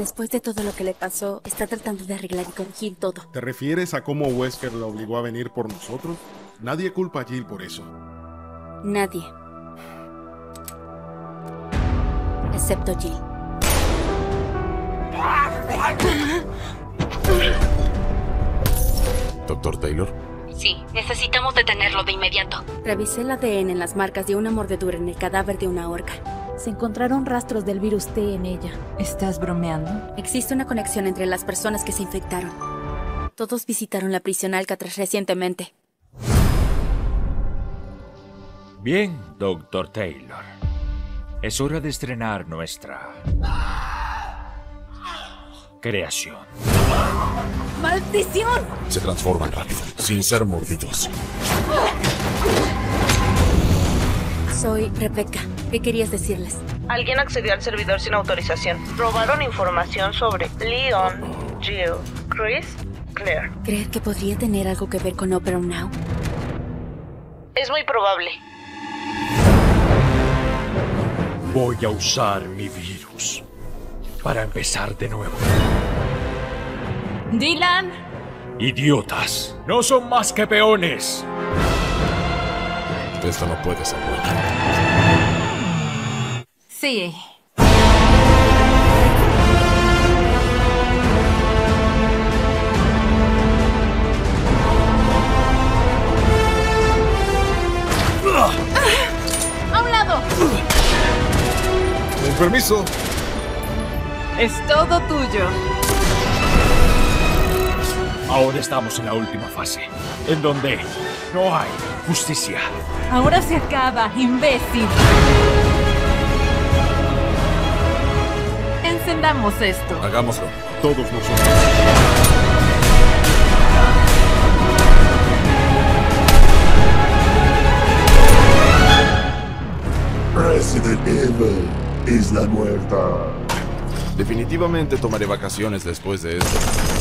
Después de todo lo que le pasó, está tratando de arreglar y corregir todo. ¿Te refieres a cómo Wesker la obligó a venir por nosotros? Nadie culpa a Jill por eso. Nadie. Excepto Jill. ¿Doctor Taylor? Sí, necesitamos detenerlo de inmediato. Revisé el ADN en las marcas de una mordedura en el cadáver de una orca. Se encontraron rastros del virus T en ella. ¿Estás bromeando? Existe una conexión entre las personas que se infectaron. Todos visitaron la prisión Alcatraz recientemente. Bien, Dr. Taylor. Es hora de estrenar nuestra creación. ¡Maldición! Se transforman rápido, sin ser mordidos. Soy Rebecca. ¿Qué querías decirles? Alguien accedió al servidor sin autorización. Robaron información sobre Leon, Jill, Chris, Claire. ¿Creer que podría tener algo que ver con Opera Now? Es muy probable. Voy a usar mi virus para empezar de nuevo. ¡Dylan! ¡Idiotas! ¡No son más que peones! Esto no puede ser bueno. Sí. ¡A un lado! Con permiso. Es todo tuyo. Ahora estamos en la última fase, en donde no hay justicia. Ahora se acaba, imbécil. Encendamos esto. Hagámoslo. Todos nosotros. Resident Evil, Isla Muerta. Definitivamente tomaré vacaciones después de esto.